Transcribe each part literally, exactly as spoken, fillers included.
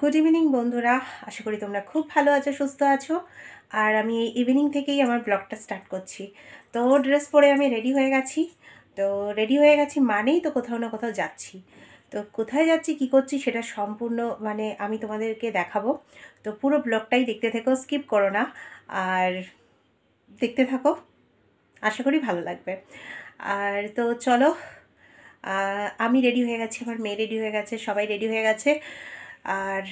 Good evening বন্ধুরা, আশা করি তোমরা খুব ভালো আছো, সুস্থ আছো। আর আমি ইভিনিং থেকেই আমার ব্লগটা স্টার্ট করছি। তো ড্রেস পরে আমি রেডি হয়ে গেছি। তো রেডি হয়ে গেছি মানেই তো কোথাও না কোথাও যাচ্ছি। তো কোথায় যাচ্ছি, কি করছি, সেটা সম্পূর্ণ মানে আমি তোমাদেরকে দেখাবো। তো পুরো ব্লগটাই দেখতে থেকো, স্কিপ করো না। আর দেখতে থাকো, আশা করি ভালো লাগবে। আর তো চলো, আমি রেডি হয়ে গেছি, আমার মেয়ে রেডি হয়ে গেছে, সবাই রেডি হয়ে গেছে। আর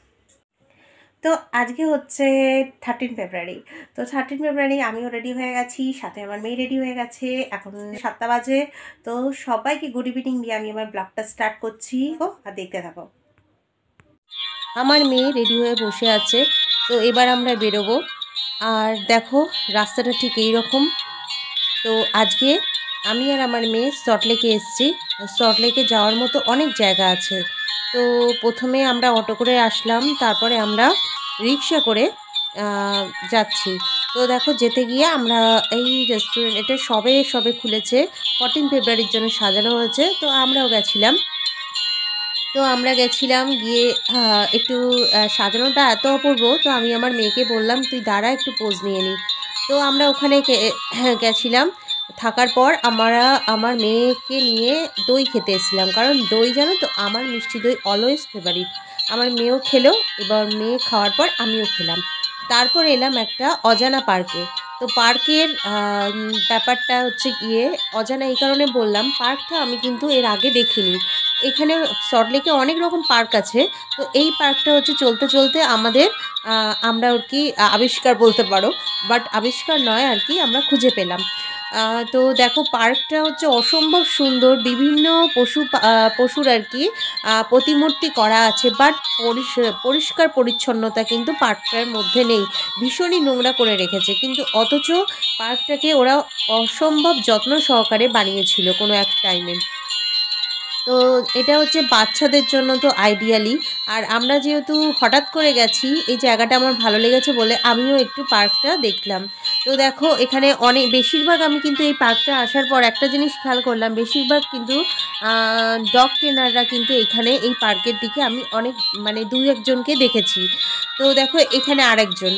তো আজকে হচ্ছে থার্টিন ফেব্রুয়ারি। তো থার্টিন ফেব্রুয়ারি আমিও রেডি হয়ে গেছি, সাথে আমার মেয়ে রেডি হয়ে গেছে। এখন সাতটা বাজে। তো সবাইকে গুড ইভিনিং দিয়ে আমি আমার ব্লগটা স্টার্ট করছি। ও আর দেখতে থাকো। আমার মেয়ে রেডি হয়ে বসে আছে। তো এবার আমরা বেরোবো। আর দেখো রাস্তাটা ঠিক এই রকম। তো আজকে আমি আর আমার মেয়ে সল্টলেকে এসেছি। সল্টলেকে যাওয়ার মতো অনেক জায়গা আছে। তো প্রথমে আমরা অটো করে আসলাম, তারপরে আমরা রিক্সা করে যাচ্ছি। তো দেখো যেতে গিয়ে আমরা এই রেস্টুরেন্ট, এটা সবে সবে খুলেছে, ফোরটিন ফেব্রুয়ারির জন্য সাজানো হয়েছে। তো আমরাও গেছিলাম। তো আমরা গেছিলাম গিয়ে একটু সাজানোটা এত অপূর্ব। তো আমি আমার মেয়েকে বললাম তুই দাঁড়া, একটু পোজ নিয়ে নিই। তো আমরা ওখানে গেছিলাম। থাকার পর আমরা আমার মেয়েকে নিয়ে দই খেতে এসেছিলাম, কারণ দই জানো তো আমার মিষ্টি দই অলওয়েজ ফেভারিট। আমার মেয়েও খেলো, এবার মেয়ে খাওয়ার পর আমিও খেলাম। তারপর এলাম একটা অজানা পার্কে। তো পার্কের ব্যাপারটা হচ্ছে গিয়ে অজানা এই কারণে বললাম, পার্কটা আমি কিন্তু এর আগে দেখিনি। এখানে সল্টলেকে অনেক রকম পার্ক আছে। তো এই পার্কটা হচ্ছে চলতে চলতে আমাদের আমরা আর কি আবিষ্কার বলতে পারো, বাট আবিষ্কার নয় আর কি, আমরা খুঁজে পেলাম। তো দেখো পার্কটা হচ্ছে অসম্ভব সুন্দর, বিভিন্ন পশু পশুর আর কি প্রতিমূর্তি করা আছে, বাট পরিষ্কার পরিচ্ছন্নতা কিন্তু পার্কটার মধ্যে নেই। ভীষণই নোংরা করে রেখেছে, কিন্তু অথচ পার্কটাকে ওরা অসম্ভব যত্ন সহকারে বানিয়েছিল কোনো এক টাইমে। তো এটা হচ্ছে বাচ্চাদের জন্য তো আইডিয়ালি। আর আমরা যেহেতু হঠাৎ করে গেছি, এই জায়গাটা আমার ভালো লেগেছে বলে আমিও একটু পার্কটা দেখলাম। তো দেখো এখানে অনেক বেশিরভাগ আমি কিন্তু এই পার্কটা আসার পর একটা জিনিস খেয়াল করলাম, বেশিরভাগ কিন্তু ডগ ট্রেনাররা কিন্তু এখানে এই পার্কের দিকে আমি অনেক মানে দুই একজনকে দেখেছি। তো দেখো এখানে আরেকজন।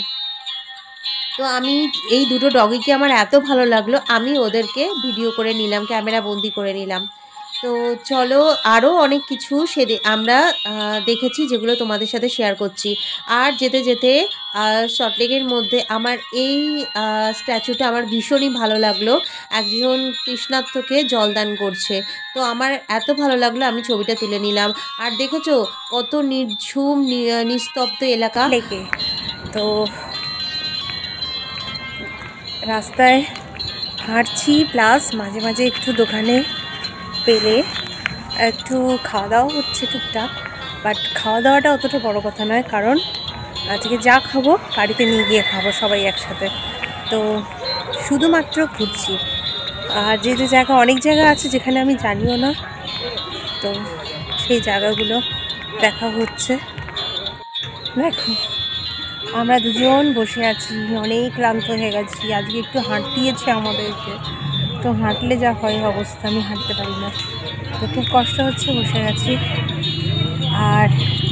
তো আমি এই দুটো ডগিকে আমার এত ভালো লাগলো, আমি ওদেরকে ভিডিও করে নিলাম, ক্যামেরা বন্দি করে নিলাম। তো চলো আরও অনেক কিছু সে আমরা দেখেছি, যেগুলো তোমাদের সাথে শেয়ার করছি। আর যেতে যেতে সল্টলেকের মধ্যে আমার এই স্ট্যাচুটা আমার ভীষণই ভালো লাগলো, একজন তৃষ্ণার্তকে জলদান করছে। তো আমার এত ভালো লাগলো, আমি ছবিটা তুলে নিলাম। আর দেখেছো কত নির্ঝুম নিস্তব্ধ এলাকা। লেকে তো রাস্তায় হাঁটছি, প্লাস মাঝে মাঝে একটু দোকানে পেলে একটু খাওয়া দাওয়া হচ্ছে টুকটাক। বাট খাওয়া দাওয়াটা অতটা বড় কথা নয়, কারণ আজকে যা খাবো বাড়িতে নিয়ে গিয়ে খাবো সবাই একসাথে। তো শুধুমাত্র ঘুরছি। আর যে যে জায়গা, অনেক জায়গা আছে যেখানে আমি জানিও না, তো সেই জায়গাগুলো দেখা হচ্ছে। দেখো আমরা দুজন বসে আছি, অনেক ক্লান্ত হয়ে গেছি। আজকে একটু হাঁটিয়েছে আমাদেরকে, তো হাঁটলে যা হয় অবস্থা, আমি হাঁটতে পারি না, তো খুব কষ্ট হচ্ছে, বসে গেছি। আর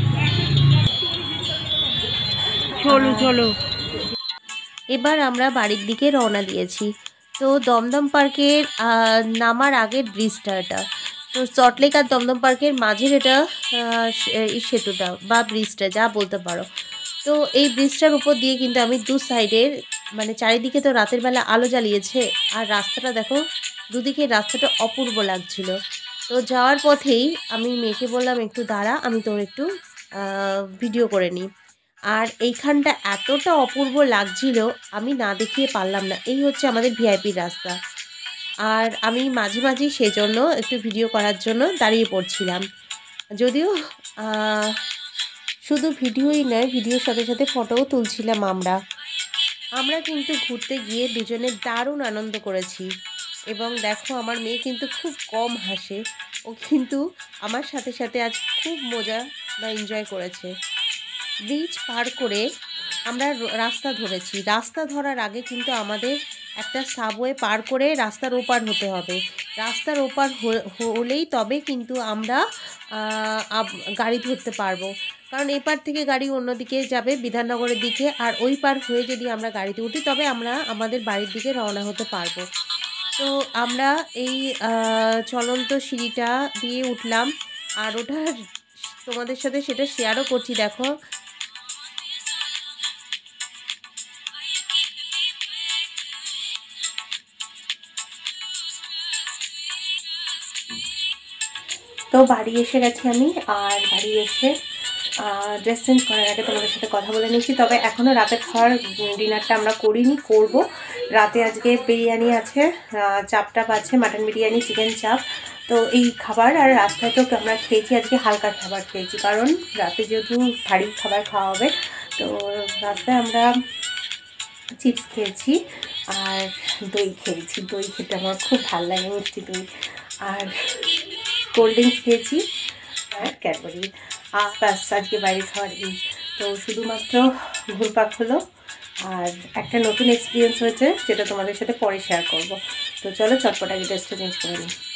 চলো চলো এবার আমরা বাড়ির দিকে রওনা দিয়েছি। তো দমদম পার্কের নামার আগের ব্রিজটা এটা। তো সল্টলেক আর দমদম পার্কের মাঝের এটা এই সেতুটা বা ব্রিজটা যা বলতে পারো। তো এই ব্রিজটার উপর দিয়ে কিন্তু আমি দু সাইডের মানে চারিদিকে তো রাতের বেলা আলো জ্বালিয়েছে, আর রাস্তাটা দেখো দুদিকে রাস্তাটা অপূর্ব লাগছিল। তো যাওয়ার পথেই আমি মেয়েকে বললাম একটু দাঁড়া, আমি তোর একটু ভিডিও করে নিই। আর এইখানটা এতটা অপূর্ব লাগছিল, আমি না দেখিয়ে পারলাম না। এই হচ্ছে আমাদের ভিআইপি রাস্তা। আর আমি মাঝে মাঝেই সেই জন্য একটু ভিডিও করার জন্য দাঁড়িয়ে পড়ছিলাম। যদিও শুধু ভিডিওই নয়, ভিডিওর সাথে সাথে ফটোও তুলছিলাম আমরা। আমরা কিন্তু ঘুরতে গিয়ে দুজনে দারুণ আনন্দ করেছি। এবং দেখো আমার মেয়ে কিন্তু খুব কম হাসে, ও কিন্তু আমার সাথে সাথে আজ খুব মজা বা এনজয় করেছে। ব্রিজ পার করে আমরা রাস্তা ধরেছি। রাস্তা ধরার আগে কিন্তু আমাদের একটা সাবওয়ে পার করে রাস্তার ওপার হতে হবে। রাস্তার ওপার হলেই তবে কিন্তু আমরা গাড়ি ধরতে পারবো, কারণ এই পার থেকে গাড়ি অন্যদিকে যাবে বিধাননগরের দিকে, আর ওই পার হয়ে যদি আমরা গাড়িতে উঠি তবে আমরা আমাদের বাড়ির দিকে রওনা হতে পারবো। তো আমরা এই চলন্ত সিঁড়িটা দিয়ে উঠলাম, আর ওটা তোমাদের সাথে সেটা শেয়ারও করছি। দেখো তো বাড়ি এসে গেছি আমি, আর বাড়ি এসে ড্রেস চেঞ্জ করার আগে তোমাদের সাথে কথা বলে নিচ্ছি। তবে এখনও রাতের খাওয়ার ডিনারটা আমরা করিনি, করব। রাতে আজকে বিরিয়ানি আছে, চাপ টাপ আছে, মাটন বিরিয়ানি, চিকেন চাপ। তো এই খাবার, আর রাস্তায় তো আমরা খেয়েছি আজকে হালকা খাবার খেয়েছি, কারণ রাতে যেহেতু ভারী খাবার খাওয়া হবে। তো রাস্তায় আমরা চিপস খেয়েছি আর দই খেয়েছি। দই খেতে আমার খুব ভালো লাগে, মিষ্টি দই। আর কোল্ড ড্রিঙ্কস খেয়েছি আর ক্যাডবেরি। আর ব্যাস আজকে বাইরে খাওয়ার এই। তো শুধুমাত্র ঘুরপাক হলো, আর একটা নতুন এক্সপিরিয়েন্স হয়েছে যেটা তোমাদের সাথে পরে শেয়ার করব। তো চলো চটপট আগে ড্রেসটা চেঞ্জ করে নিই।